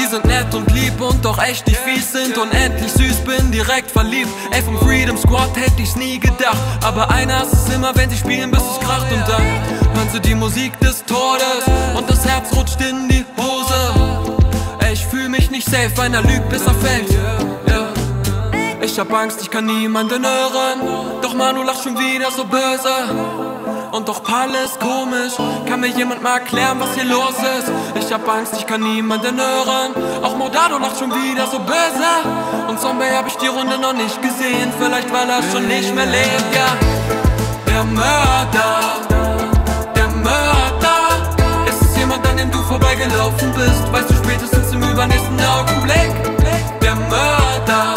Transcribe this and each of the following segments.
Die sind nett und lieb und doch echt nicht fies, sind unendlich süß, bin direkt verliebt. Ey, vom Freedom Squad hätte ich's nie gedacht, aber einer ist es immer, wenn sie spielen, bis es kracht. Und dann hören sie die Musik des Todes und das Herz rutscht in die Hose. Ey, ich fühl mich nicht safe, einer lügt, bis er fällt. Ich hab Angst, ich kann niemanden hören, doch Manu lacht schon wieder so böse. Und doch alles komisch, kann mir jemand mal erklären, was hier los ist? Ich hab Angst, ich kann niemanden hören, auch Modado lacht schon wieder so böse. Und Zombie hab ich die Runde noch nicht gesehen, vielleicht weil er schon nicht mehr lebt, ja. Der Mörder, ist es jemand, an dem du vorbeigelaufen bist? Weißt du spätestens im übernächsten Augenblick? Der Mörder,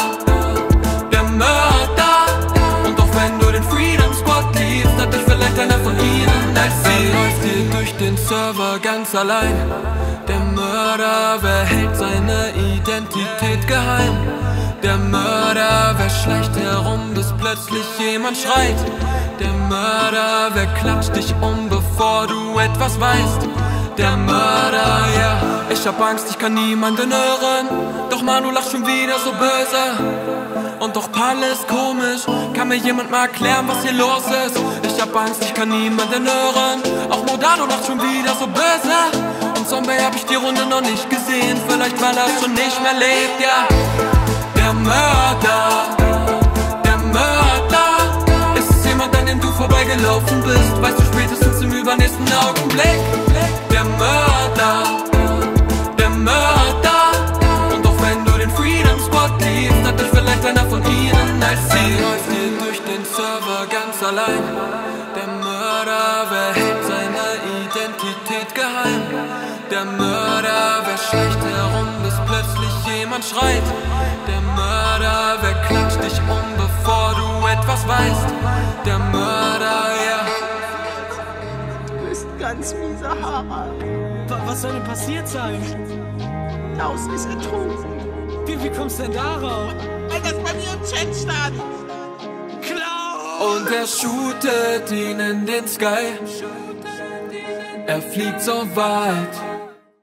und auch wenn du den Freedom Squad liebst, hat dich vielleicht einer von ihnen als sie. Läuft dir durch den Server ganz allein. Der Mörder, wer hält seine Identität geheim? Der Mörder, wer schleicht herum, bis plötzlich jemand schreit? Der Mörder, wer klatscht dich bevor du etwas weißt? Der Mörder, ja. Ich hab Angst, ich kann niemanden hören, doch Manu lacht schon wieder so böse. Und doch alles komisch, kann mir jemand mal erklären, was hier los ist? Ich hab Angst, ich kann niemanden hören, auch Modado lacht schon wieder so böse. Und Zombie hab ich die Runde noch nicht gesehen, vielleicht weil er schon nicht mehr lebt, ja. Der Mörder, ist es jemand, an dem du vorbeigelaufen bist? Weißt du spätestens im übernächsten Augenblick? Der Mörder, und auch wenn du den Freedom Squad liebst, hat dich vielleicht einer von ihnen als sie. Läuft hier durch den Server ganz allein. Der Mörder, wer hält seine Identität geheim? Der Mörder, wer schleicht herum, bis plötzlich jemand schreit? Der Mörder, wer klatscht dich bevor du etwas weißt? Der Mörder, ja. Du bist ganz mieser Harald. Was soll denn passiert sein? Klaus ist ertrunken. Wie kommst du denn darauf? Weil das bei mir im Chat stand. Klaus! Und er shootet ihn in den Sky. Er fliegt so weit.